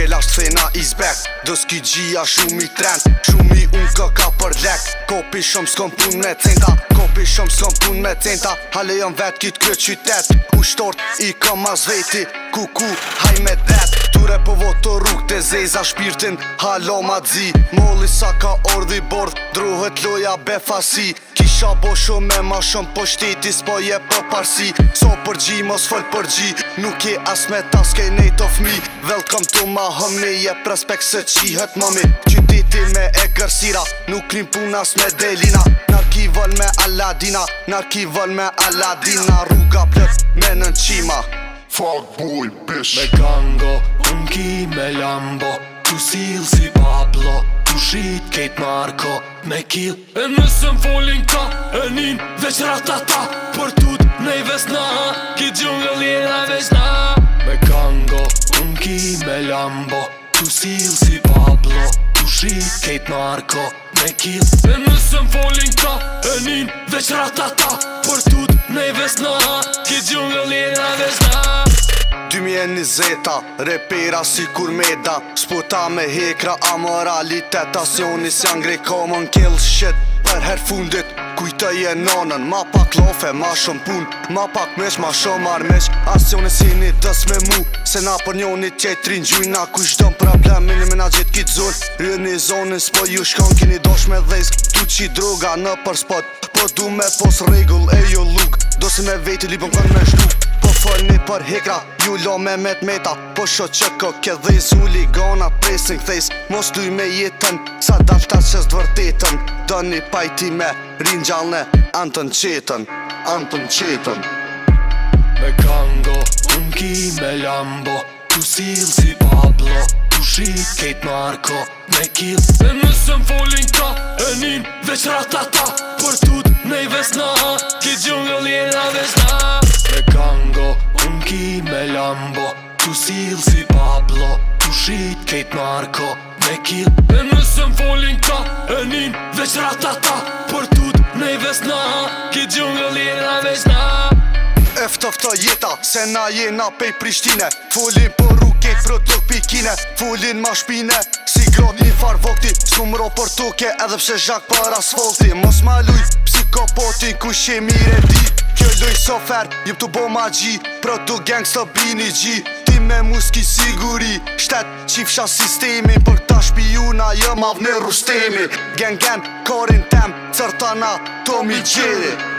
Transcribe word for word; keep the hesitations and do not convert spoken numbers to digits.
ke lasht thena is back. Do s'ki gjia shumë i trend, shumë i unë kë ka për lek. Kopi shumë s'kom pun me centa, kopi shumë s'kom pun me centa. Hale jom vet kit kërë qytet, ushtort i ka mas veti. Ku ku, haj me det, ture po voto rrug të zeza shpirtin. Halo ma dzi, molli sa ka ordhi bord, druhet loja befasi. Kisha po shumë me ma shumë po shteti s'po je për parsi. So përgji, mos fol përgji, nuk je as me tas ke nejt of me. Welcome to my home, je prospekt se qihet mami. Qyteti me e kërsira, nuk rim punas me delina. Narki vol me Aladina, narki vol me Aladina. Rruga plët me nën qima. Fuck boy, bitch. Me gango, unë ki me lambo, tu sil si Pablo, tu shit kejt Marko, me kill. E nësëm folin ka, e nin veç ratata, për tut nejve s'na, ki gjungëll jena veç na. Me gango, unë ki me lambo, tu sil si Pablo, tu shit kejt Marko, me kill. E nësëm folin ka, e nin veç ratata, për tut nejve s'na, ki gjungëll jena veç na. dy mijë e njëzeta, repera si kur meda. Spota me hekra a moraliteta, si unë s'jan grej common kill shit. Për her fundit, kujtoj e nonën, ma pak lofe, ma shumë pun, ma pak mesh, ma shumë armesh. As si unë si një dës me mu, se na për njoni tjetrin gjujna. Kush dëm problemin me na gjithë kitë zonë, rrën një zonën s'po ju shkon, kini dosh me dhejsk. Tu qi droga në për spot, po du me pos regull e jo luk. Do si me veti lipën kën me shtuk. Po folni për hekra, ju lo me met meta. Po sho që ko ke dhejz huligana presin këthejs. Mos luj me jetën, sa dalta qës dëvërtetën. Dëni pajti me rinë gjallne, antën qetën, antën qetën. Me gango, unë ki me lambo, tu sil si Pablo, tu shit kejt Marko, me kill. E nësëm folin ka, e nin veç ratata, për tut nejve s'na, ki gjungëll jena veç na. Me gango, unë ki me lambo, tu sil si Pablo, tu shit kejt Marko, me kill. E nësëm folin ka, e nin veç ratata, për tut nejve s'na, ki gjungëll jena veç na. Eftofta jeta, se na jena pej Prishtine. Folin për rruket produkt pikine, folin ma shpine, si grot një far vokti. S'kumro për tuke edhe pse zhak për asfalti. Mos ma luj psikopoti ku she mire di. Kjo luj sofer, jëm të bo ma gji, produkt gangsta bini gji. Ti me muski siguri, shtet qifsha sistemi, për ta shpijuna jëm avne rustemi. Gen gen, korin tem, cërtana, Tomi Gjeri.